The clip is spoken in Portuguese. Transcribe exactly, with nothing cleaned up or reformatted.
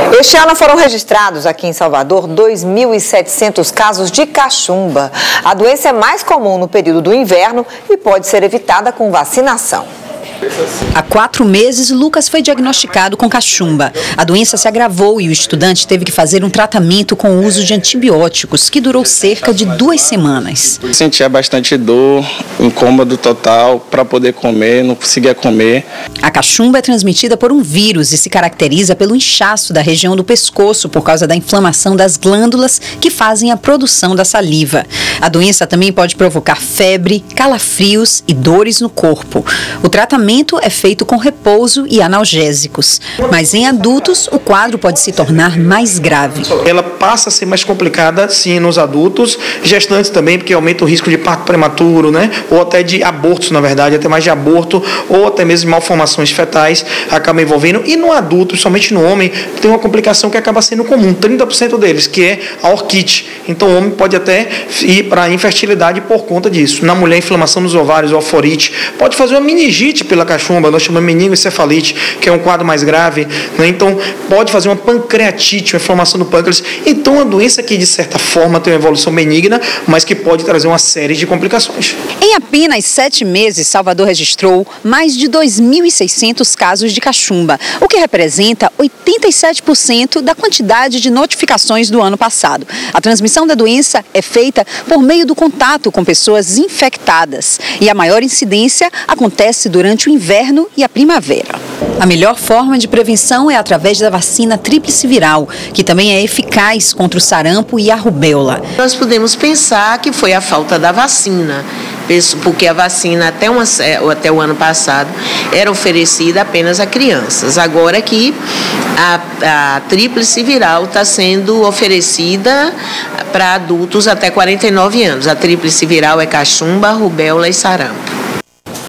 Este ano foram registrados aqui em Salvador dois mil e setecentos casos de cachumba. A doença é mais comum no período do inverno e pode ser evitada com vacinação. Há quatro meses, Lucas foi diagnosticado com cachumba. A doença se agravou e o estudante teve que fazer um tratamento com o uso de antibióticos, que durou cerca de duas semanas. Sentia bastante dor, incômodo total, para poder comer, não conseguia comer. A cachumba é transmitida por um vírus e se caracteriza pelo inchaço da região do pescoço por causa da inflamação das glândulas que fazem a produção da saliva. A doença também pode provocar febre, calafrios e dores no corpo. O tratamento é feito com repouso e analgésicos, mas em adultos o quadro pode se tornar mais grave. Ela passa a ser mais complicada, sim, nos adultos, gestantes também, porque aumenta o risco de parto prematuro, né? Ou até de abortos, na verdade, até mais de aborto, ou até mesmo de malformações fetais, acaba envolvendo. E no adulto, somente no homem, tem uma complicação que acaba sendo comum, trinta por cento deles, que é a orquite. Então o homem pode até ir para a infertilidade por conta disso. Na mulher, inflamação nos ovários, oforite, pode fazer uma meningite pela cachumba, nós chamamos meningoencefalite, que é um quadro mais grave, né? Então pode fazer uma pancreatite, uma inflamação do pâncreas. Então uma doença que de certa forma tem uma evolução benigna, mas que pode trazer uma série de complicações. Em apenas sete meses, Salvador registrou mais de dois mil e seiscentos casos de cachumba, o que representa oitenta e sete por cento da quantidade de notificações do ano passado. A transmissão da doença é feita por meio do contato com pessoas infectadas e a maior incidência acontece durante o inverno e a primavera. A melhor forma de prevenção é através da vacina tríplice viral, que também é eficaz contra o sarampo e a rubéola. Nós podemos pensar que foi a falta da vacina, porque a vacina até, uma, até o ano passado era oferecida apenas a crianças. Agora que a, a tríplice viral está sendo oferecida para adultos até quarenta e nove anos. A tríplice viral é cachumba, rubéola e sarampo.